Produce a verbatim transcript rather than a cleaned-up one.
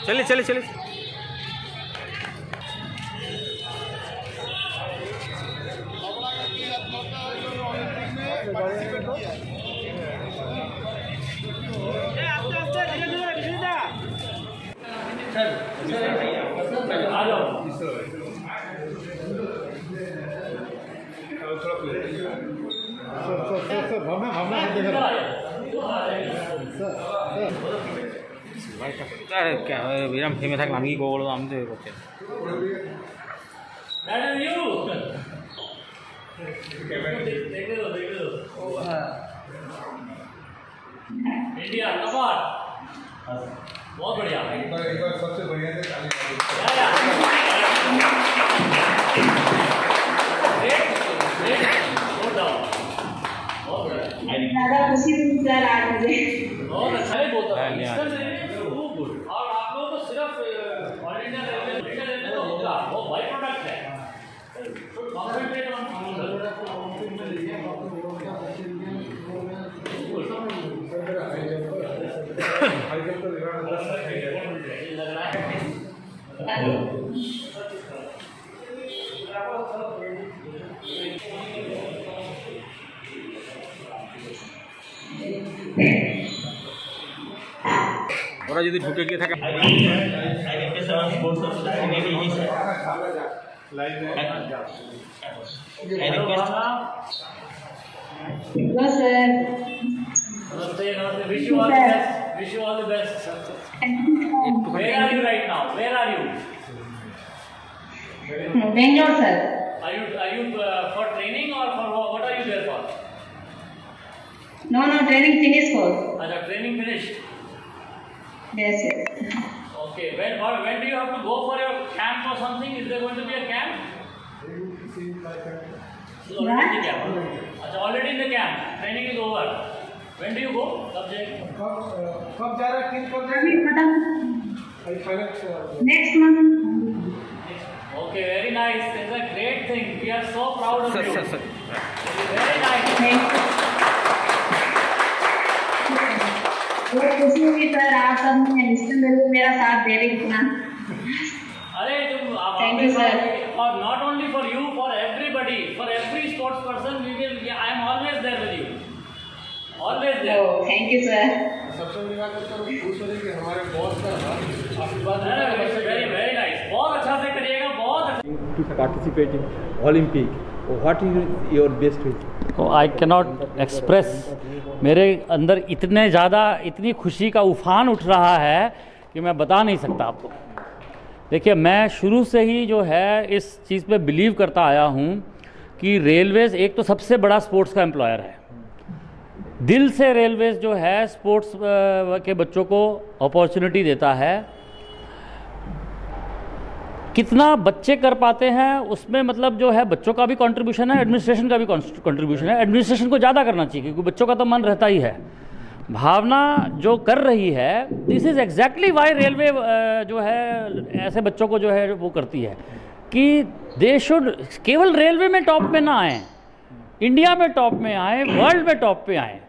चलिए चलिए चलिए। क्या विराम থেমে থাকলে আমি কি করবো আমি তো করছি इंडिया कमाल बहुत बढ़िया एक बार एक बार सबसे बढ़िया से ताली ज़्यादा खुशी सर आज मुझे बहुत अच्छा ही बोलता है और आप लोगों को सिर्फ ऑल इंडिया रेलवे तो होगा वो बाई प्रोडक्ट है कॉन्सेंट्रेट ऑन ওরা যদি ঢুকে গিয়ে থাকে Wish you all the best. Wish you all the best. Where are you right now? Where are you? Bangalore, sir. Are you are you uh, for training or for what, what are you there for? No, no, training finished course. Are the training finished? Yes, yes. Okay. When or when do you have to go for your camp or something? Is there going to be a camp? Already in the camp. Achha, already in the camp. Training is over. When do you go? कब जाएगी? कब जा रहा है? किन कब अभी खत्म। Next month. Okay, very nice. It's a great thing. We are so proud of sir you. Sir sir Very nice. बहुत खुशी हुई सर आप सबने निश्चित मेरा साथ दे रही इतना। अरे तुम Thank you, sir. और not only for you, for everybody, for every sports person, we will. I am always there with you. Always there. Oh, thank you, sir. सबसे बड़ी बात है खुश हो कि हमारे बॉस का आशीर्वाद Very very nice. बहुत अच्छा से करिएगा बहुत अच्छा. To participate in Olympic, what is your best wish? I cannot express. मेरे अंदर इतने ज़्यादा इतनी खुशी का उफान उठ रहा है कि मैं बता नहीं सकता आपको. देखिए मैं शुरू से ही जो है इस चीज़ पे बिलीव करता आया हूँ कि रेलवेज़ एक तो सबसे बड़ा स्पोर्ट्स का एम्प्लॉयर है. दिल से रेलवेज़ जो है स्पोर्ट्स के बच्चों को अपॉर्चुनिटी देता है. कितना बच्चे कर पाते हैं उसमें मतलब जो है बच्चों का भी कंट्रीब्यूशन है, एडमिनिस्ट्रेशन का भी कंट्रीब्यूशन है. एडमिनिस्ट्रेशन को ज़्यादा करना चाहिए क्योंकि बच्चों का तो मन रहता ही है. भावना जो कर रही है this is exactly why railway जो है ऐसे बच्चों को जो है वो करती है कि दे शुड केवल रेलवे में टॉप में ना आए, इंडिया में टॉप में आए, वर्ल्ड में टॉप पे आए.